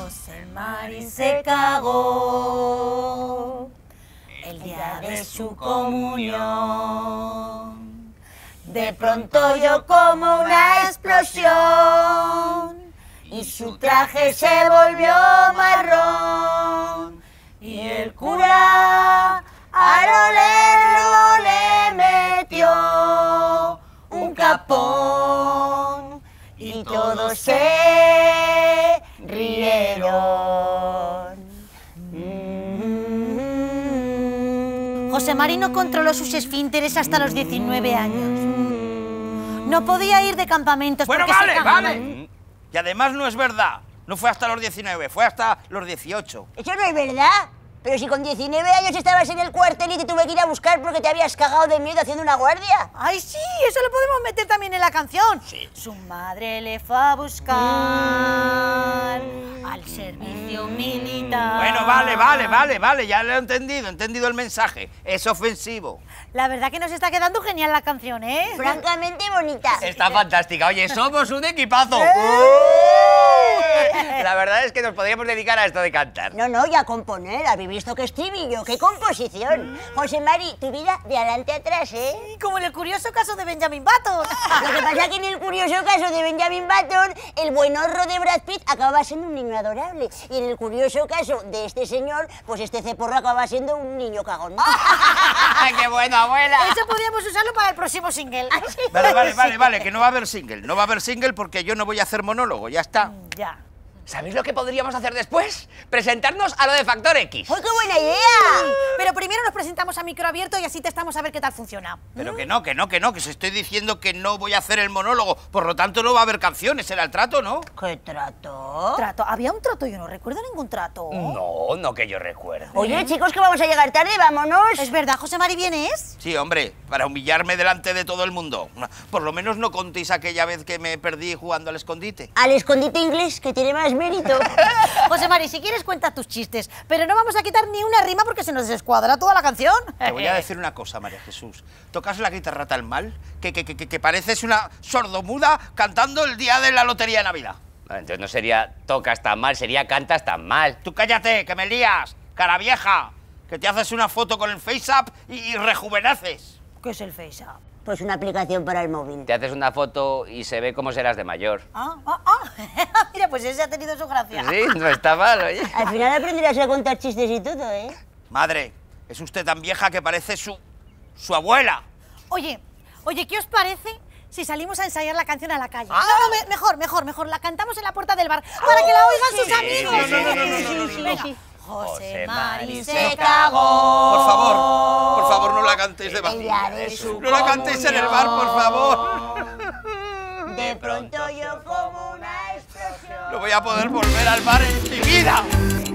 José Mari se cagó el día de su comunión. De pronto oyó como una explosión y su traje se volvió marrón. Y el cura al olerlo le metió un capón y todos se rieron. José Mari no controló sus esfínteres hasta los 19 años. No podía ir de campamentos Bueno, porque vale, se cagaba. vale. Y además no es verdad. No fue hasta los 19, fue hasta los 18. Eso no es verdad. Pero si con 19 años estabas en el cuartel y te tuve que ir a buscar porque te habías cagado de miedo haciendo una guardia. ¡Ay, sí! Eso lo podemos meter también en la canción. Sí. Su madre le fue a buscar al servicio militar. Bueno, vale, ya lo he entendido el mensaje. Es ofensivo. La verdad que nos está quedando genial la canción, ¿eh? Francamente bonita. Está fantástica. Oye, somos un equipazo. La verdad es que nos podríamos dedicar a esto de cantar. No, y a componer. ¿Habéis visto qué estribillo? ¡Qué composición! José Mari, tu vida de adelante a atrás, ¿eh? Como en el curioso caso de Benjamin Button. Lo que pasa es que en el curioso caso de Benjamin Button, el buenorro de Brad Pitt acaba siendo un niño adorable. Y en el curioso caso de este señor, pues este ceporro acaba siendo un niño cagón. ¡Qué bueno, abuela! Eso podríamos usarlo para el próximo single. Vale, que no va a haber single. No va a haber single porque yo no voy a hacer monólogo, ya está. Ya. ¿Sabéis lo que podríamos hacer después? Presentarnos a lo de Factor X. ¡Ay, qué buena idea! Pero primero nos presentamos a micro abierto y así testamos a ver qué tal funciona. Pero que no, que os estoy diciendo que no voy a hacer el monólogo. Por lo tanto, no va a haber canciones, era el trato, ¿no? ¿Qué trato? ¿Trato? ¿Había un trato? Yo no recuerdo ningún trato. No que yo recuerde. Oye, chicos, que vamos a llegar tarde, vámonos. ¿Es verdad, José Mari, vienes? Sí, hombre, para humillarme delante de todo el mundo. Por lo menos no contéis aquella vez que me perdí jugando al escondite. Al escondite inglés, que tiene más mérito. José Mari, si quieres cuenta tus chistes, pero no vamos a quitar ni una rima porque se nos descuadra toda la canción. Te voy a decir una cosa, María Jesús. Tocas la guitarra tan mal que pareces una sordomuda cantando el día de la lotería de Navidad. Entonces no sería tocas tan mal, sería cantas tan mal. Tú cállate, que me lías, cara vieja, que te haces una foto con el FaceApp y rejuveneces. ¿Qué es el FaceApp? Pues una aplicación para el móvil. Te haces una foto y se ve cómo serás de mayor. Mira, pues ese ha tenido su gracia. Sí, no está mal, oye. Al final aprenderás a contar chistes y todo, ¿eh? Madre, es usted tan vieja que parece su abuela. Oye, ¿qué os parece si salimos a ensayar la canción a la calle? Ah. Mejor, la cantamos en la puerta del bar para que la oigan sus amigos. No. Venga. José Mari se se cagó. Por favor, no la cantéis de bar. Ella de su No la cantéis en el bar, por favor. De pronto yo como una explosión. No voy a poder volver al bar en mi vida.